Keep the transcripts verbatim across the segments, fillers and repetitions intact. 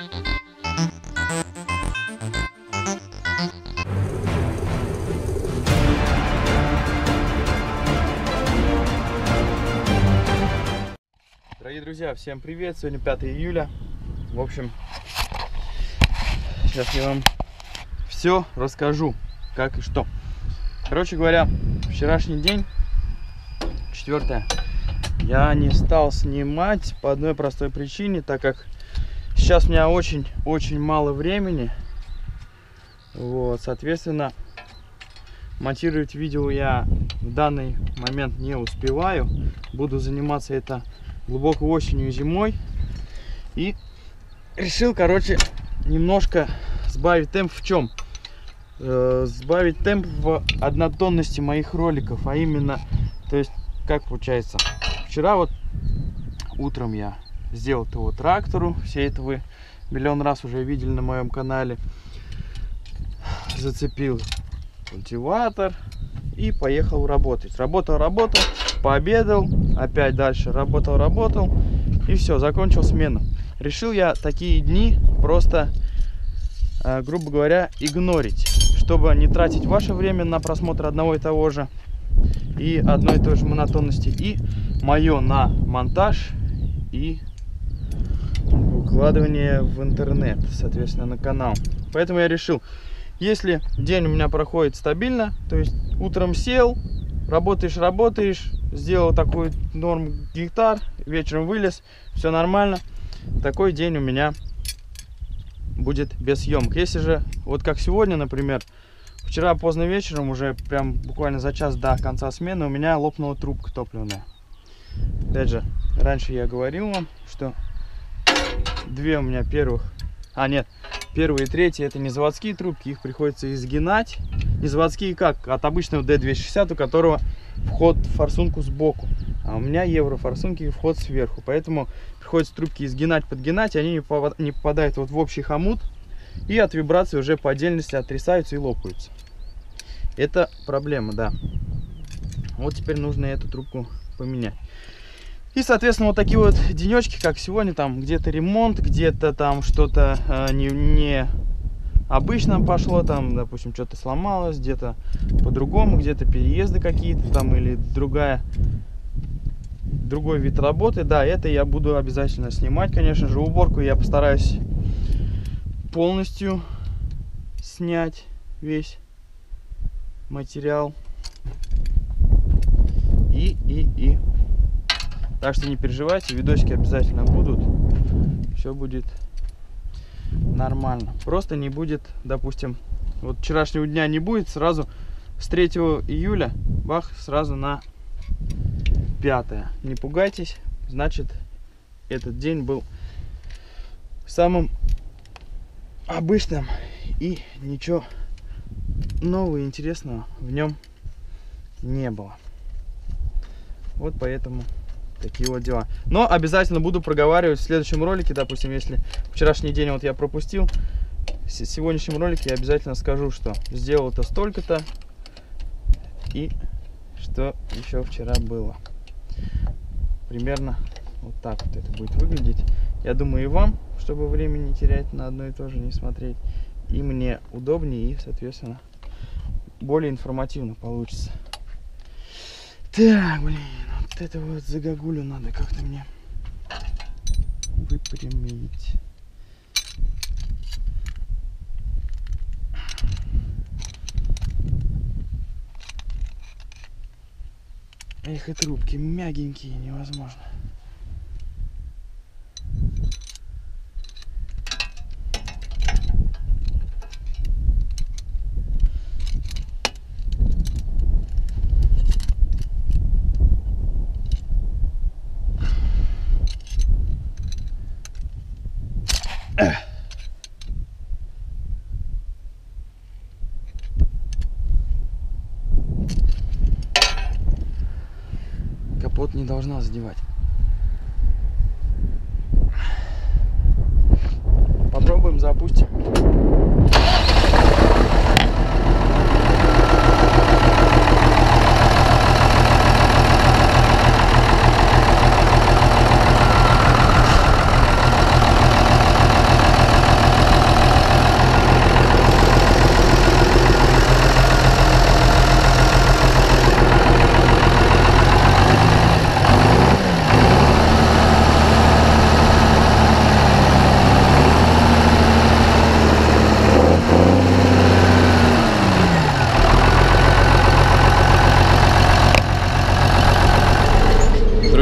Дорогие друзья, всем привет! Сегодня пятое июля. В общем, сейчас я вам все расскажу, как и что. Короче говоря, вчерашний день, четвёртое, я не стал снимать по одной простой причине, так как сейчас у меня очень-очень мало времени. Вот, соответственно, монтировать видео я в данный момент не успеваю. Буду заниматься это глубокой осенью и зимой. И решил, короче, немножко сбавить темп в чем? Э, сбавить темп в однотонности моих роликов. А именно, то есть, как получается, вчера вот утром я сделал ТО трактору. Все это вы миллион раз уже видели на моем канале. Зацепил культиватор и поехал работать. Работал, работал, пообедал, опять дальше работал, работал, и все, закончил смену. Решил я такие дни просто, э, грубо говоря, игнорить, чтобы не тратить ваше время на просмотр одного и того же и одной и той же монотонности, и мое на монтаж и выкладывание в интернет, соответственно, на канал. Поэтому я решил, если день у меня проходит стабильно, то есть утром сел, работаешь, работаешь, сделал такую норму гектар, вечером вылез, все нормально, такой день у меня будет без съемок. Если же, вот как сегодня, например, вчера поздно вечером, уже прям буквально за час до конца смены, у меня лопнула трубка топливная. Опять же, раньше я говорил вам, что две у меня первых, а нет, первые и третьи это не заводские трубки, их приходится изгинать. Не заводские как? От обычного Д двести шестьдесят, у которого вход в форсунку сбоку. А у меня евро форсунки вход сверху. Поэтому приходится трубки изгинать, подгинать, и они не попадают вот в общий хомут. И от вибрации уже по отдельности отрисаются и лопаются. Это проблема, да. Вот теперь нужно эту трубку поменять. И, соответственно, вот такие вот денечки, как сегодня, там где-то ремонт, где-то там что-то э, не, не обычно пошло, там, допустим, что-то сломалось, где-то по-другому, где-то переезды какие-то там или другая, другой вид работы. Да, это я буду обязательно снимать, конечно же. Уборку я постараюсь полностью снять весь материал. И, и, и. Так что не переживайте, видосики обязательно будут. Все будет нормально. Просто не будет, допустим, вот вчерашнего дня не будет, сразу с третьего июля, бах, сразу на пятое. Не пугайтесь, значит, этот день был самым обычным и ничего нового и интересного в нем не было. Вот поэтому такие вот дела. Но обязательно буду проговаривать в следующем ролике. Допустим, если вчерашний день вот я пропустил, в сегодняшнем ролике я обязательно скажу, что сделал это столько-то и что еще вчера было. Примерно вот так вот это будет выглядеть. Я думаю, и вам, чтобы времени не терять на одно и то же, не смотреть, и мне удобнее, и, соответственно, более информативно получится. Так, блин, вот это вот загогулю надо как-то мне выпрямить. Эх, и трубки мягенькие, невозможно. Капот не должна задевать. Попробуем запустим.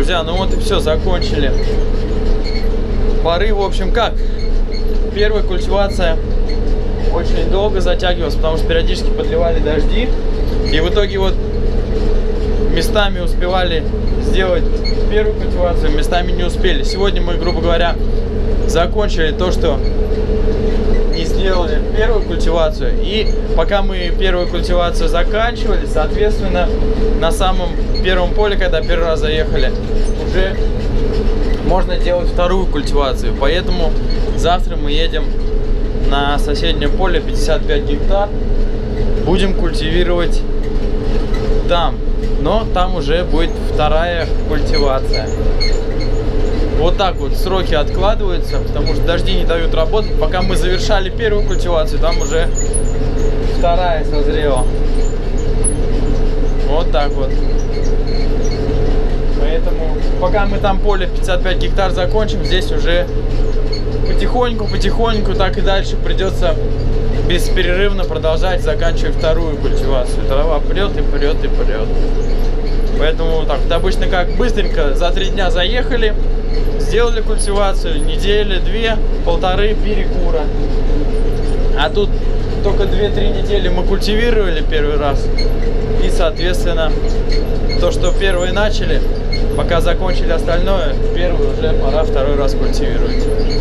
друзья, ну вот и все, закончили пары. В общем, как? Первая культивация очень долго затягивалась, потому что периодически подливали дожди. И в итоге вот местами успевали сделать первую культивацию, местами не успели. Сегодня мы, грубо говоря, закончили то, что не сделали первую культивацию. И пока мы первую культивацию заканчивали, соответственно, на самом первом поле, когда первый раз заехали, уже можно делать вторую культивацию. Поэтому завтра мы едем на соседнее поле, пятьдесят пять гектар. Будем культивировать там. Но там уже будет вторая культивация. Вот так вот сроки откладываются, потому что дожди не дают работать. Пока мы завершали первую культивацию, там уже вторая созрела. Вот так вот. Поэтому пока мы там поле пятьдесят пять гектар закончим, здесь уже потихоньку, потихоньку так и дальше придется бесперерывно продолжать, заканчивать вторую культивацию. Трава прет и прет и прет. Поэтому так вот обычно как быстренько за три дня заехали, сделали культивацию, недели, две, полторы перекура. А тут только две-три недели мы культивировали первый раз. И, соответственно, то, что первые начали, пока закончили остальное, первый уже пора второй раз культивировать.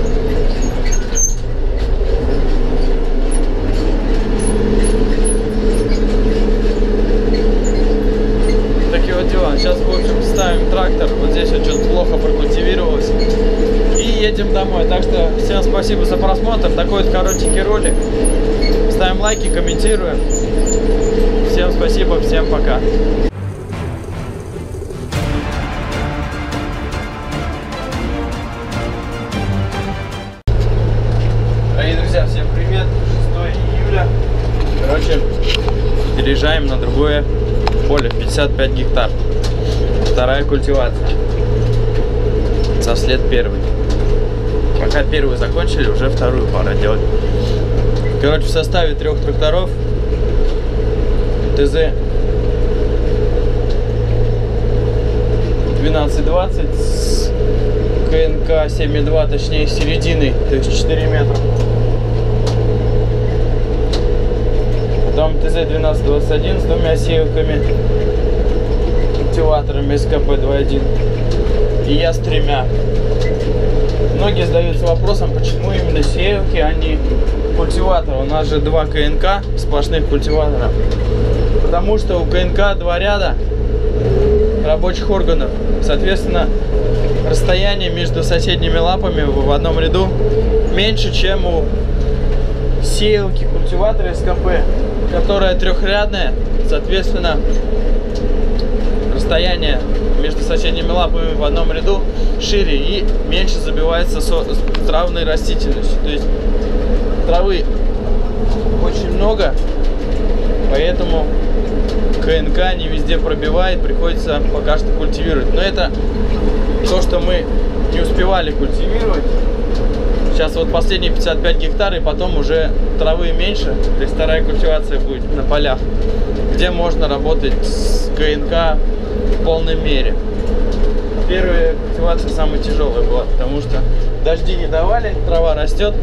Такие вот дела. Сейчас, в общем, ставим трактор. Вот здесь вот что-то плохо прокультивировалось. И едем домой. Так что всем спасибо за просмотр. Такой вот коротенький ролик. Ставим лайки, комментируем. Всем спасибо, всем пока. Дорогие друзья, всем привет. шестое июля. Короче, переезжаем на другое поле, пятьдесят пять гектар. Вторая культивация. Со вслед первой. Пока первую закончили, уже вторую пора делать. Короче, в составе трех тракторов ТЗ двенадцать двадцать с КНК семь и два, точнее серединой, то есть четыре метра. Потом ТЗ двенадцать двадцать один с двумя сеялками, культиваторами СКП два один. И я с тремя. Многие задаются вопросом, почему именно сеялки, а не культиваторы. У нас же два КНК, сплошных культиватора. Потому что у КНК два ряда рабочих органов. Соответственно, расстояние между соседними лапами в одном ряду меньше, чем у сеялки культиватора СКП, которая трехрядная. Соответственно, расстояние между соседними лапами в одном ряду шире и меньше забивается со травной растительностью. То есть травы очень много, поэтому КНК не везде пробивает, приходится пока что культивировать. Но это то, что мы не успевали культивировать. Сейчас вот последние пятьдесят пять гектар, и потом уже травы меньше, то есть вторая культивация будет на полях, где можно работать с КНК в полной мере. Первая культивация самая тяжелая была, потому что дожди не давали, трава растет.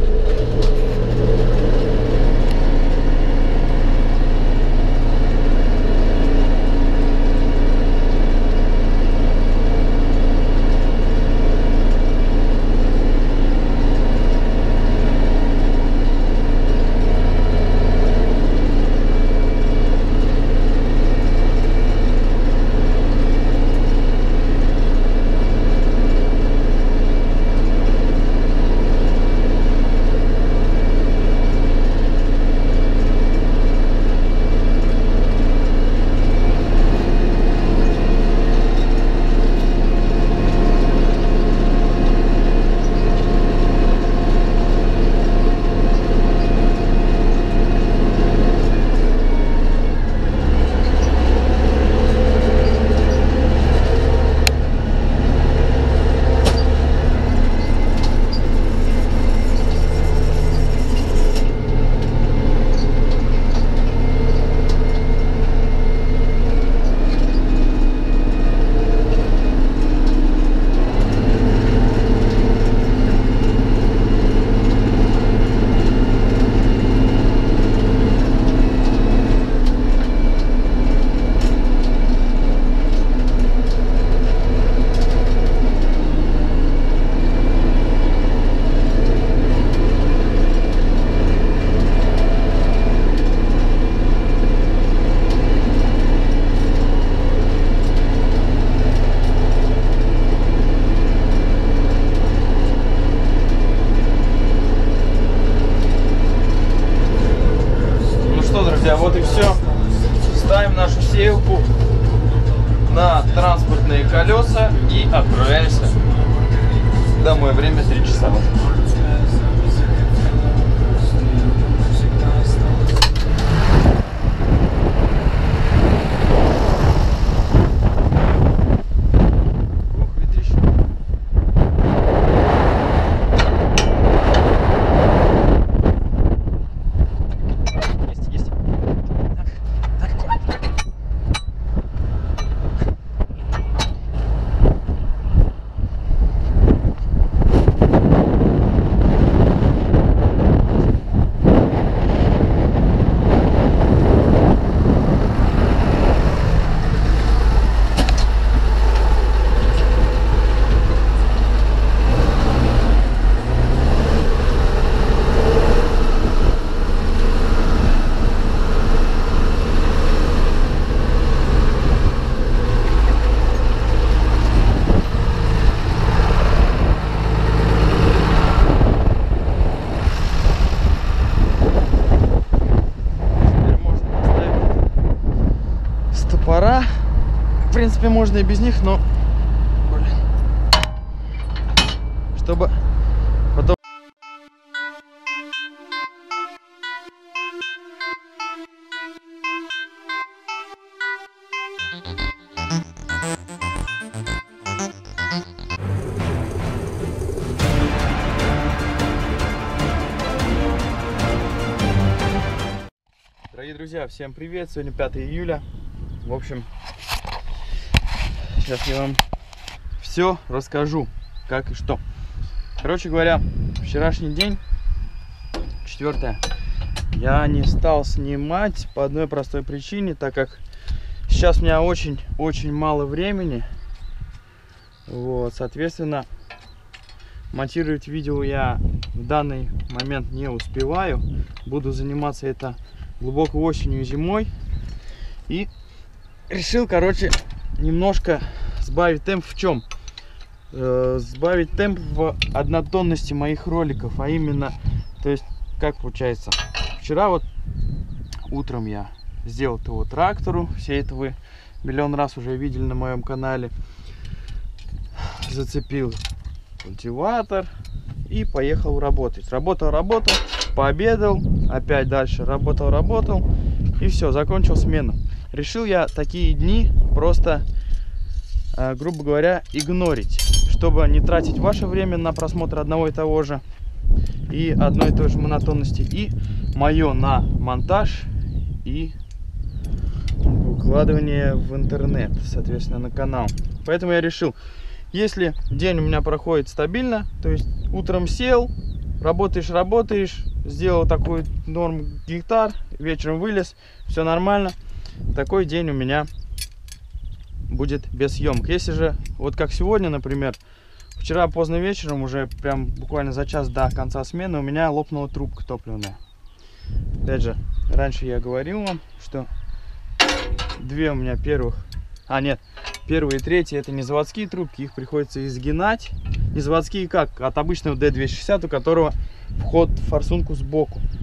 на транспортные колеса и отправляемся домой. Время три часа. Пора. В принципе, можно и без них, но блин, чтобы потом. Дорогие друзья, всем привет! Сегодня пятое июля. В общем, сейчас я вам все расскажу, как и что. Короче говоря, вчерашний день, четвёртое, я не стал снимать по одной простой причине, так как сейчас у меня очень-очень мало времени. Вот, соответственно, монтировать видео я в данный момент не успеваю. Буду заниматься это глубокой осенью и зимой. И решил, короче, немножко сбавить темп в чем? Э, сбавить темп в однотонности моих роликов, а именно, то есть, как получается, вчера вот утром я сделал ТО трактору, все это вы миллион раз уже видели на моем канале, зацепил культиватор и поехал работать. Работал, работал, пообедал, опять дальше работал, работал и все, закончил смену. Решил я такие дни просто, э, грубо говоря, игнорить, чтобы не тратить ваше время на просмотр одного и того же и одной и той же монотонности, и мое на монтаж и выкладывание в интернет, соответственно, на канал. Поэтому я решил, если день у меня проходит стабильно, то есть утром сел, работаешь, работаешь, сделал такую норму гектар, вечером вылез, все нормально. Такой день у меня будет без съемок. Если же, вот как сегодня, например, вчера поздно вечером, уже прям буквально за час до конца смены, у меня лопнула трубка топливная. Опять же, раньше я говорил вам, что две у меня первых, а нет, первые и третьи это не заводские трубки, их приходится изгинать. Не заводские как? От обычного Д двести шестьдесят, у которого вход в форсунку сбоку.